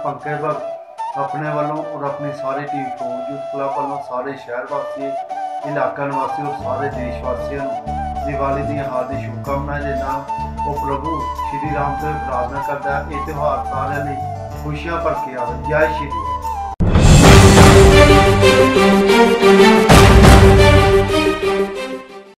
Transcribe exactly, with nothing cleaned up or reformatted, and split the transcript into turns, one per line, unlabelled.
पंकज भगत अपने वालों और अपनी सारी टीम फौज यूथ क्लब वालों सारे शहर वासी इलाका निवासी और सारे देशवासियों दिवाली दी हार्दिक शुभकामनाएं देना और प्रभु श्री राम से प्रार्थना करता है ये त्यौहार सारे खुशियां भर के आवे। जय श्री राम।